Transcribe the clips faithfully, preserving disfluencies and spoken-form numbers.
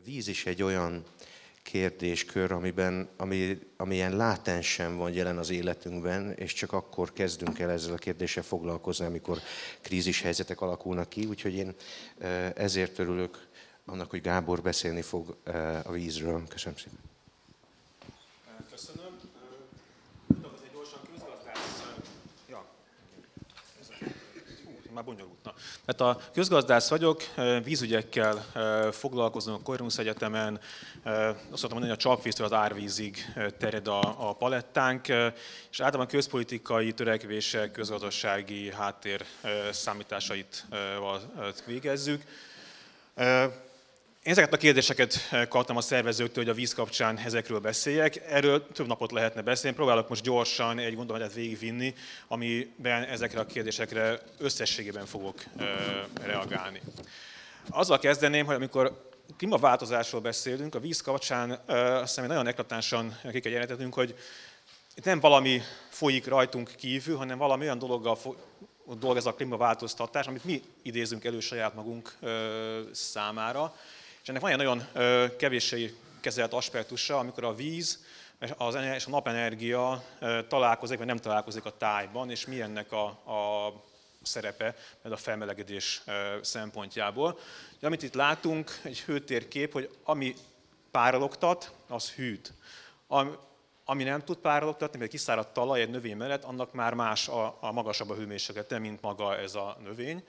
víz is egy olyan kérdéskör, amiben, ami, ami ilyen látensen van jelen az életünkben, és csak akkor kezdünk el ezzel a kérdéssel foglalkozni, amikor krízis helyzetek alakulnak ki. Úgyhogy én ezért örülök annak, hogy Gábor beszélni fog a vízről. Köszönöm szépen. Köszönöm. Egy gyorsan közgazdász. Ja. Már bonyolult. Na. Hát a közgazdász vagyok, vízügyekkel foglalkozom a Corvinus Egyetemen. Azt szoktam mondani, hogy a csapvíztől az árvízig terjed a, a palettánk, és általában közpolitikai törekvések, közgazdasági háttér számításait végezzük. Én ezeket a kérdéseket kaptam a szervezőktől, hogy a víz kapcsán ezekről beszéljek. Erről több napot lehetne beszélni. Próbálok most gyorsan egy gondolatot végigvinni, amiben ezekre a kérdésekre összességében fogok reagálni. Azzal kezdeném, hogy amikor klímaváltozásról beszélünk, a víz kapcsán azt hiszem, nagyon eklatánsan ki kell jelentetnünk, hogy itt nem valami folyik rajtunk kívül, hanem valami olyan dologgal dolg ez a klímaváltoztatás, amit mi idézünk elő saját magunk számára. És ennek van egy nagyon kevéssé kezelt aspektusa, amikor a víz és a napenergia találkozik, vagy nem találkozik a tájban, és mi ennek a, a szerepe a felmelegedés szempontjából. De amit itt látunk, egy hőtérkép, hogy ami párologtat, az hűt. Ami nem tud párologtatni, mert kiszáradt talaj egy növény mellett, annak már más a, a magasabb a hőmérséklete, mint maga ez a növény.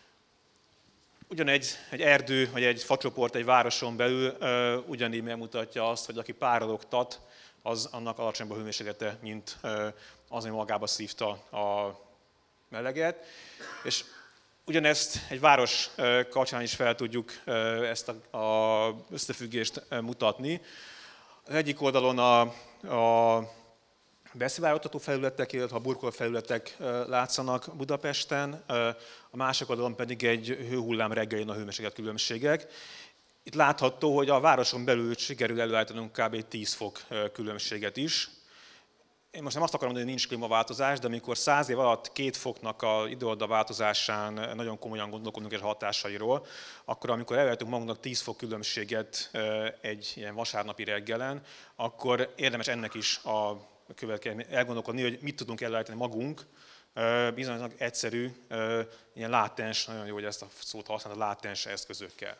Ugyanegy egy erdő, vagy egy facsoport egy városon belül uh, ugyanígy megmutatja azt, hogy aki párologtat, az annak alacsonyabb a hőmérséklete, mint uh, az, ami magába szívta a meleget. És ugyanezt egy város uh, kapcsán is fel tudjuk uh, ezt a, a összefüggést uh, mutatni. Az egyik oldalon a, a beszivárogtató felületek, illetve a burkoló felületek látszanak Budapesten, a másik oldalon pedig egy hőhullám reggelén a hőmérséklet különbségek. Itt látható, hogy a városon belül sikerül előállítanunk kb. tíz fok különbséget is. Én most nem azt akarom mondani, hogy nincs klímaváltozás, de amikor száz év alatt két foknak az időoldal változásán nagyon komolyan gondolkodunk és hatásairól, akkor amikor elvehetünk magunknak tíz fok különbséget egy ilyen vasárnapi reggelen, akkor érdemes ennek is a következő elgondolkodni, hogy mit tudunk előállítani magunk, bizonyos egyszerű, ilyen látens, nagyon jó, hogy ezt a szót használod, látens eszközökkel.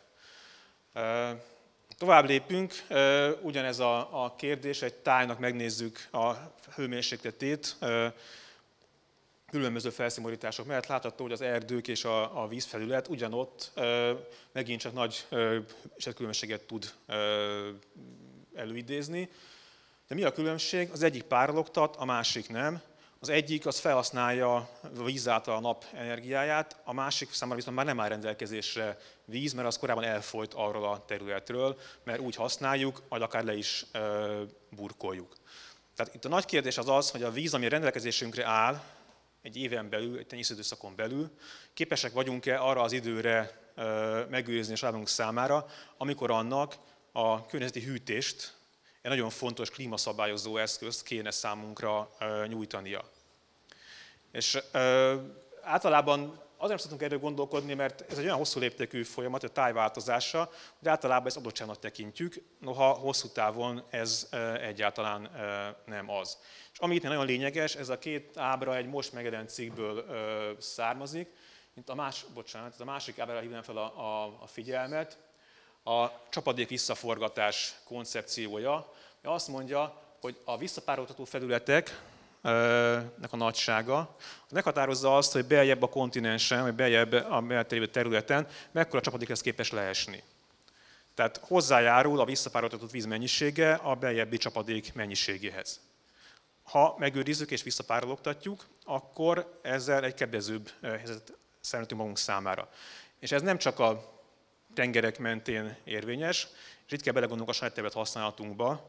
Tovább lépünk, ugyanez a, a kérdés, egy tájnak megnézzük a hőmérsékletét, különböző felszínborítások mellett látható, hogy az erdők és a, a vízfelület ugyanott megint csak nagy különbséget tud előidézni. De mi a különbség? Az egyik párologtat, a másik nem. Az egyik az felhasználja a víz által a nap energiáját, a másik számára viszont már nem áll rendelkezésre víz, mert az korábban elfolyt arról a területről, mert úgy használjuk, majd akár le is e, burkoljuk. Tehát itt a nagy kérdés az az, hogy a víz, ami rendelkezésünkre áll, egy éven belül, egy tenyésztőidőszakon belül, képesek vagyunk-e arra az időre e, megőrizni a családunk számára, amikor annak a környezeti hűtést, egy nagyon fontos klímaszabályozó eszközt kéne számunkra uh, nyújtania. És uh, általában azért nem szoktunk erről gondolkodni, mert ez egy olyan hosszú léptékű folyamat, a tájváltozása, hogy általában ezt adottságnak tekintjük, noha hosszú távon ez uh, egyáltalán uh, nem az. És ami itt nagyon lényeges, ez a két ábra egy most megjelent cikkből uh, származik, mint a, más, bocsánat, a másik ábrára hívnám fel a, a, a figyelmet. A csapadék visszaforgatás koncepciója, azt mondja, hogy a visszapároltató felületeknek a nagysága meghatározza azt, hogy beljebb a kontinensen, vagy beljebb a mellett területen mekkora csapadékhez képes leesni. Tehát hozzájárul a visszapároltatott víz mennyisége a beljebbi csapadék mennyiségéhez. Ha megőrizzük és visszapárologtatjuk, akkor ezzel egy kedvezőbb helyzetet szerintünk magunk számára. És ez nem csak a tengerek mentén érvényes, és itt kell belegondolnunk a saját terület használatunkba,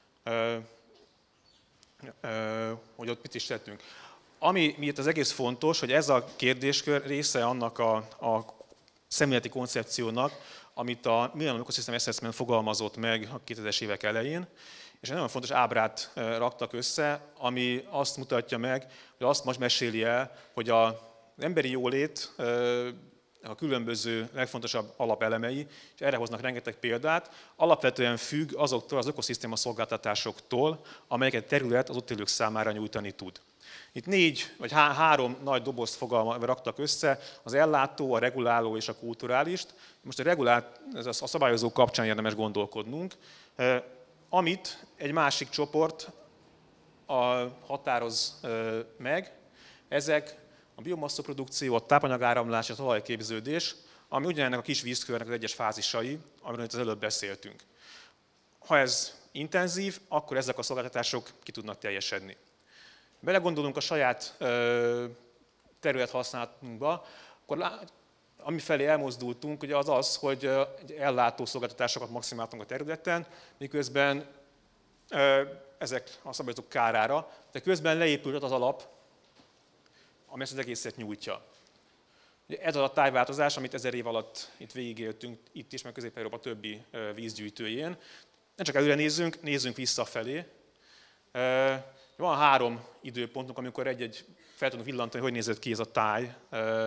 hogy ott mit is tettünk. Ami miért az egész fontos, hogy ez a kérdéskör része annak a, a szemléleti koncepciónak, amit a Millennium Ecosystem Assessment fogalmazott meg a kétezres évek elején, és egy nagyon fontos ábrát raktak össze, ami azt mutatja meg, hogy azt most meséli el, hogy az emberi jólét a különböző legfontosabb alapelemei, és erre hoznak rengeteg példát, alapvetően függ azoktól az ökoszisztéma szolgáltatásoktól, amelyeket a terület az ott élők számára nyújtani tud. Itt négy vagy há három nagy dobozt fogalma raktak össze, az ellátó, a reguláló és a kulturálist. Most a regulát, ez a szabályozó kapcsán érdemes gondolkodnunk, amit egy másik csoport határoz meg, ezek a biomasszaprodukció, a tápanyagáramlás, a talajképződés, ami ugyanennek a kis vízkörnek az egyes fázisai, amiről az előbb beszéltünk. Ha ez intenzív, akkor ezek a szolgáltatások ki tudnak teljesedni. Belegondolunk a saját területhasználatunkba, akkor amifelé elmozdultunk, ugye az az, hogy ellátó szolgáltatásokat maximáltunk a területen, miközben ezek a szabályozók kárára, de közben leépült az alap, ami ezt az egészet nyújtja. Ez az a tájváltozás, amit ezer év alatt itt végigéltünk, itt is, meg Közép-Európa többi vízgyűjtőjén. Nem csak előre nézzünk, nézzünk visszafelé. Van három időpontunk, amikor egy-egy fel tudunk villantani, hogy nézett ki ez a táj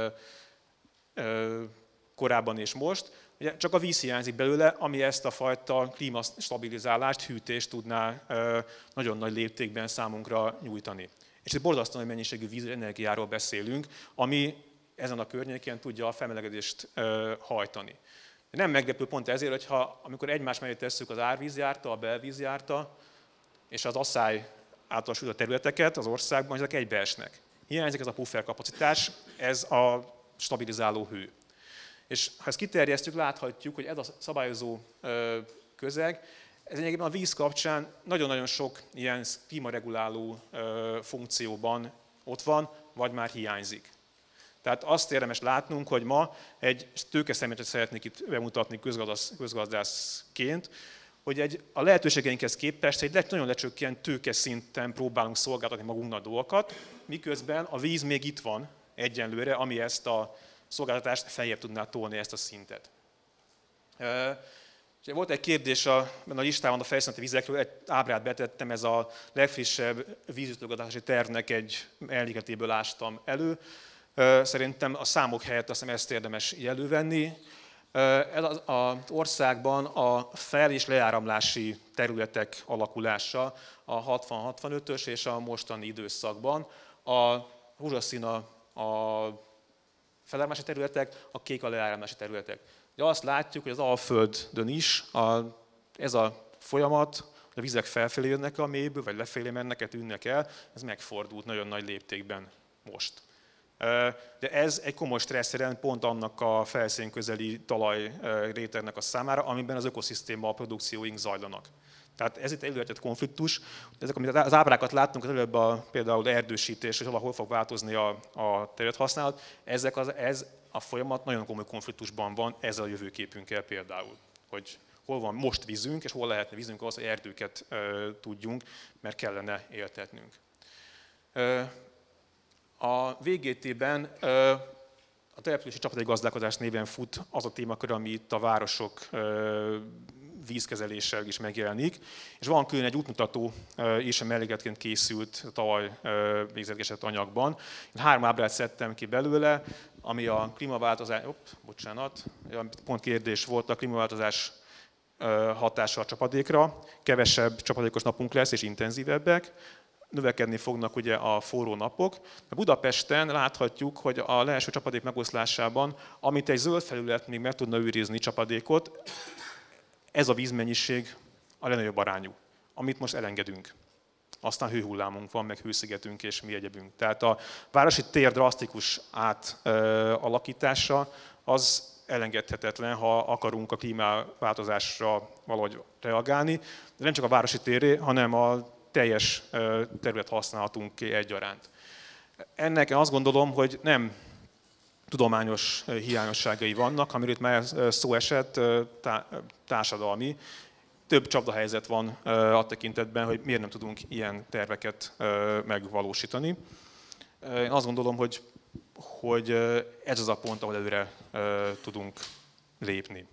korábban és most. Ugye csak a víz hiányzik belőle, ami ezt a fajta klímastabilizálást, hűtést tudná nagyon nagy léptékben számunkra nyújtani. És egy borzasztó nagy mennyiségű vízenergiáról beszélünk, ami ezen a környéken tudja a felmelegedést hajtani. Nem meglepő pont ezért, hogyha amikor egymás mellé tesszük az árvízjárta, a belvízjárta és az asszály által sújtott területeket az országban, ezek egybeesnek. Hiányzik ez a puffer kapacitás, ez a stabilizáló hő. És ha ezt kiterjesztjük, láthatjuk, hogy ez a szabályozó közeg, ez lényegében a víz kapcsán nagyon-nagyon sok ilyen klímareguláló funkcióban ott van, vagy már hiányzik. Tehát azt érdemes látnunk, hogy ma egy tőkeszemléletet szeretnék itt bemutatni közgazdászként, hogy egy, a lehetőségeinkhez képest egy nagyon lecsökkent tőke szinten próbálunk szolgáltatni magunknak dolgokat, miközben a víz még itt van egyenlőre, ami ezt a szolgáltatást feljebb tudná tolni, ezt a szintet. Volt egy kérdés a, a listában a felszínti vizekről, egy ábrát betettem, ez a legfrissebb vízütögatási tervnek egy mellékletéből ástam elő. Szerintem a számok helyett azt hiszem ezt érdemes elővenni. Az országban a fel- és leáramlási területek alakulása a hatvan-hatvanötös és a mostani időszakban. A rózsaszín a, a feláramlási területek, a kék a leáramlási területek. De azt látjuk, hogy az Alföldön is a, ez a folyamat, a vizek felfelé jönnek a mélyből, vagy lefelé mennek, tűnnek el, ez megfordult nagyon nagy léptékben most. De ez egy komoly stressz jelent pont annak a felszín közeli talajrétegnek a számára, amiben az ökoszisztéma produkcióink zajlanak. Tehát ez itt előhetett konfliktus. Ezek, amit az ábrákat láttunk az előbb, a, például erdősítés, és valahol fog változni a, a területhasználat, ezek az, ez a folyamat nagyon komoly konfliktusban van ezzel a jövőképünkkel például. Hogy hol van most vízünk, és hol lehetne vízünk ahhoz, hogy erdőket e, tudjunk, mert kellene éltetnünk. E, a vé gé té-ben e, a települési csapadékgazdálkodás néven fut az a témakör, ami itt a városok e, vízkezeléssel is megjelenik, és van külön egy útmutató és a mellékletként készült tavaly végzetgesett anyagban. Én három ábrát szedtem ki belőle, ami a klímaváltozás, op, bocsánat, pont kérdés volt a klímaváltozás hatása a csapadékra, kevesebb csapadékos napunk lesz és intenzívebbek, növekedni fognak ugye a forró napok. A Budapesten láthatjuk, hogy a leeső csapadék megoszlásában, amit egy zöld felület még meg tudna őrizni csapadékot, ez a vízmennyiség a legnagyobb arányú, amit most elengedünk. Aztán hőhullámunk van, meg hőszigetünk és mi egyebünk. Tehát a városi tér drasztikus átalakítása az elengedhetetlen, ha akarunk a klímaváltozásra valahogy reagálni. De nem csak a városi téré, hanem a teljes terület használatunké egyaránt. Ennek azt gondolom, hogy nem tudományos hiányosságai vannak, amiről itt már szó esett, társadalmi. Több csapdahelyzet van a tekintetben, hogy miért nem tudunk ilyen terveket megvalósítani. Én azt gondolom, hogy, hogy ez az a pont, ahol előre tudunk lépni.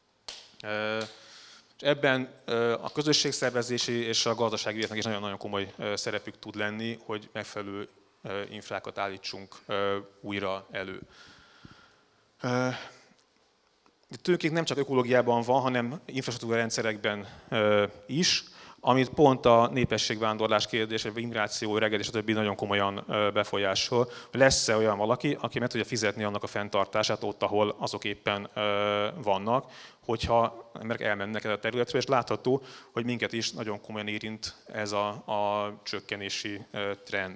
És ebben a közösségszervezési és a gazdasági életnek is nagyon-nagyon komoly szerepük tud lenni, hogy megfelelő infrákat állítsunk újra elő. Tőkénk nem csak ökológiában van, hanem infrastruktúra rendszerekben is, amit pont a népességvándorlás kérdése, vagy immigráció, öregedés, stb. Nagyon komolyan befolyásol. Lesz-e olyan valaki, aki meg tudja fizetni annak a fenntartását ott, ahol azok éppen vannak, hogyha emberek elmennek erre a területre, és látható, hogy minket is nagyon komolyan érint ez a, a csökkenési trend.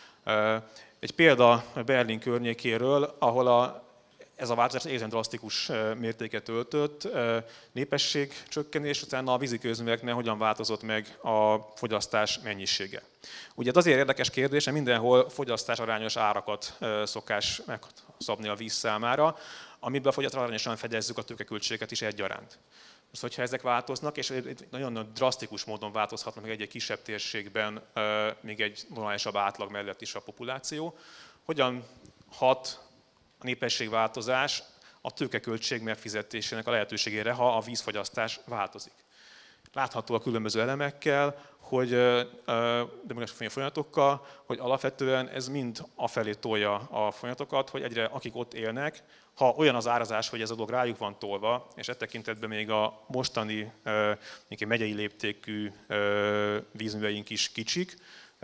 Egy példa Berlin környékéről, ahol a ez a változás egészen drasztikus mértéket öltött, népességcsökkenés, utána a víziközműveknél hogyan változott meg a fogyasztás mennyisége. Ugye ez azért érdekes kérdés, mert mindenhol fogyasztásarányos árakat szokás megszabni a víz számára, amiben a fogyasztásarányosan fedezzük a tőkeköltségeket is egyaránt. Most, hogyha ezek változnak, és nagyon drasztikus módon változhatnak meg egy-egy kisebb térségben, még egy normálisabb átlag mellett is a populáció, hogyan hat a népességváltozás a tőkeköltség megfizetésének a lehetőségére, ha a vízfogyasztás változik. Látható a különböző elemekkel, hogy demográfiai folyamatokkal, hogy alapvetően ez mind afelé tolja a folyamatokat, hogy egyre akik ott élnek, ha olyan az árazás, hogy ez a dolog rájuk van tolva, és e tekintetben még a mostani megyei léptékű vízműveink is kicsik,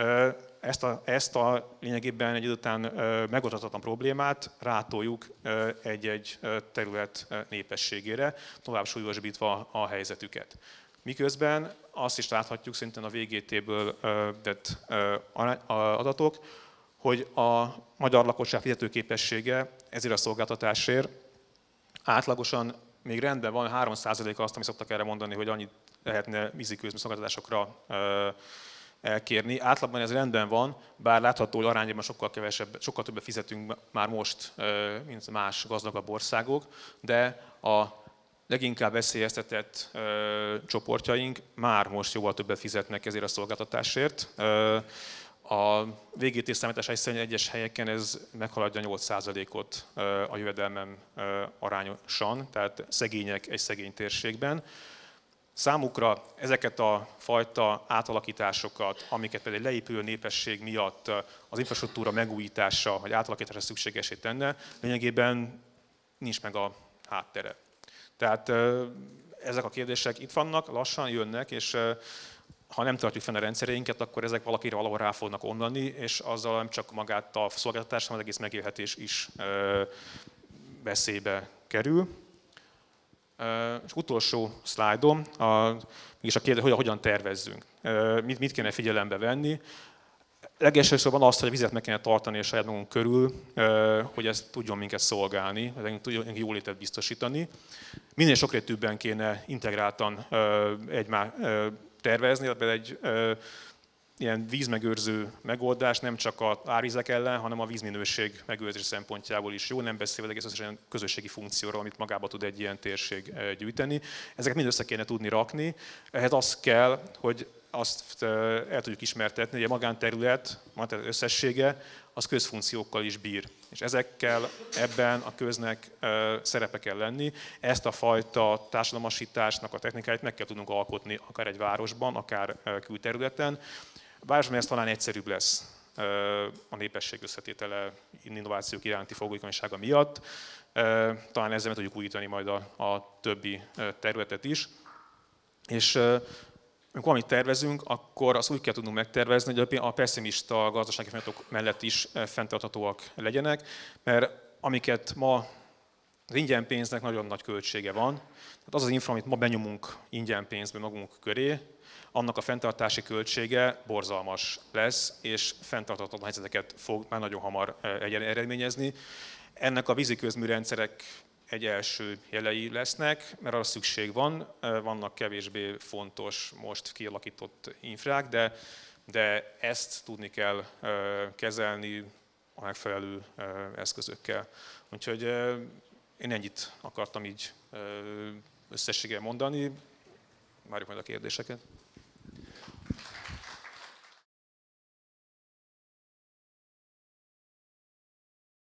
Ezt a, ezt a lényegében egy idő után megoldhatatlan problémát rátoljuk egy-egy terület népességére, tovább súlyosbítva a helyzetüket. Miközben azt is láthatjuk szerintem a vé gé té-ből vett adatok, hogy a magyar lakosság fizetőképessége ezért a szolgáltatásért átlagosan még rendben van, három százaléka azt, ami szoktak erre mondani, hogy annyit lehetne víziközmű szolgáltatásokra elkérni. Átlagban ez rendben van, bár látható, hogy arányban sokkal kevesebb, sokkal többet fizetünk már most, mint más gazdagabb országok, de a leginkább veszélyeztetett ö, csoportjaink már most jóval többet fizetnek ezért a szolgáltatásért. Ö, a vé gé té számításai szerint egyes helyeken ez meghaladja nyolc százalékot a jövedelmem ö, arányosan, tehát szegények egy szegény térségben. Számukra ezeket a fajta átalakításokat, amiket például egy leépülő népesség miatt az infrastruktúra megújítása vagy átalakítása szükségesé tenne, lényegében nincs meg a háttere. Tehát ezek a kérdések itt vannak, lassan jönnek, és ha nem tartjuk fenn a rendszereinket, akkor ezek valakire valahol rá fognak omlani, és azzal nem csak magát a szolgáltatás, hanem az egész megélhetés is veszélybe kerül. És utolsó szlájdom, a, mégis a kérdés, hogy hogyan tervezzünk, mit, mit kéne figyelembe venni. Legelsősorban azt, hogy a vizet meg kéne tartani a saját magunk körül, hogy ez tudjon minket szolgálni, tudjon jólétet biztosítani. Minél sokrétűbben kéne integráltan egymás tervezni, például egy ilyen vízmegőrző megoldás nem csak az árvizek ellen, hanem a vízminőség megőrzés szempontjából is jó, nem beszélve egész összesen közösségi funkcióról, amit magába tud egy ilyen térség gyűjteni. Ezeket mind össze kéne tudni rakni. Ehhez az kell, hogy azt el tudjuk ismertetni, hogy a magánterület, magánterület összessége, az közfunkciókkal is bír. És ezekkel ebben a köznek szerepe kell lenni. Ezt a fajta társadalmasításnak a technikáit meg kell tudnunk alkotni, akár egy városban, akár külterületen. A városban ez talán egyszerűbb lesz a népesség összetétele innovációk iránti fogékonysága miatt. Talán ezzel meg tudjuk újítani majd a, a többi területet is. És amikor amit tervezünk, akkor azt úgy kell tudnunk megtervezni, hogy a pesszimista gazdasági folyamatok mellett is fenntarthatóak legyenek, mert amiket ma az ingyen pénznek nagyon nagy költsége van. Tehát az az infra, amit ma benyomunk ingyen pénzbe magunk köré, annak a fenntartási költsége borzalmas lesz, és fenntarthatatlan helyzeteket fog már nagyon hamar eredményezni. Ennek a víziközműrendszerek egy első jelei lesznek, mert arra szükség van, vannak kevésbé fontos, most kialakított infrák, de, de ezt tudni kell kezelni a megfelelő eszközökkel. Úgyhogy én ennyit akartam így összességében mondani, várjuk majd a kérdéseket.